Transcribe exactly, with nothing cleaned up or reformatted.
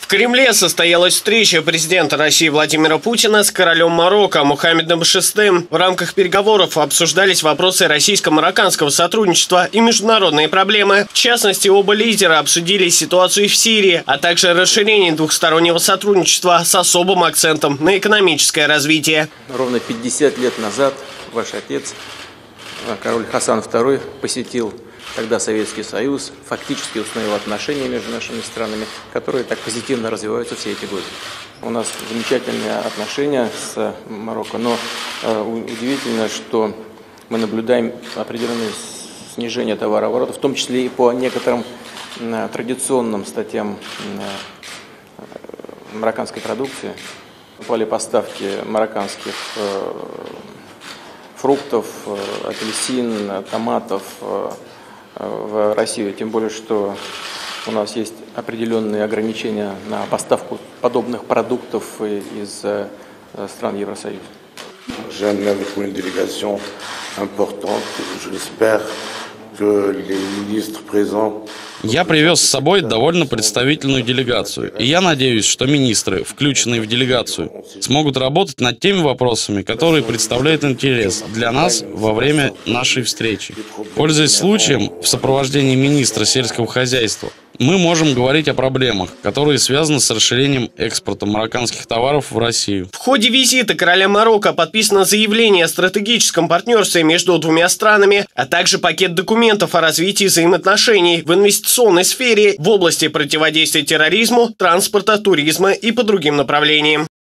В Кремле состоялась встреча президента России Владимира Путина с королем Марокко Мухаммедом шестым. В рамках переговоров обсуждались вопросы российско-марокканского сотрудничества и международные проблемы. В частности, оба лидера обсудили ситуацию в Сирии, а также расширение двухстороннего сотрудничества с особым акцентом на экономическое развитие. Ровно пятьдесят лет назад ваш отец, король Хасан второй, посетил тогда Советский Союз, фактически установил отношения между нашими странами, которые так позитивно развиваются все эти годы. У нас замечательные отношения с Марокко, но э, удивительно, что мы наблюдаем определенное снижение товарооборота, в том числе и по некоторым э, традиционным статьям э, марокканской продукции. Упали поставки марокканских э, фруктов, э, апельсин, томатов, э, в Россию, тем более, что у нас есть определенные ограничения на поставку подобных продуктов из стран Евросоюза. Я привез с собой довольно представительную делегацию, и я надеюсь, что министры, включенные в делегацию, смогут работать над теми вопросами, которые представляют интерес для нас во время нашей встречи. Пользуясь случаем, в сопровождении министра сельского хозяйства, мы можем говорить о проблемах, которые связаны с расширением экспорта марокканских товаров в Россию. В ходе визита короля Марокко подписано заявление о стратегическом партнерстве между двумя странами, а также пакет документов о развитии взаимоотношений в инвестиционной сфере, в области противодействия терроризму, транспорта, туризма и по другим направлениям.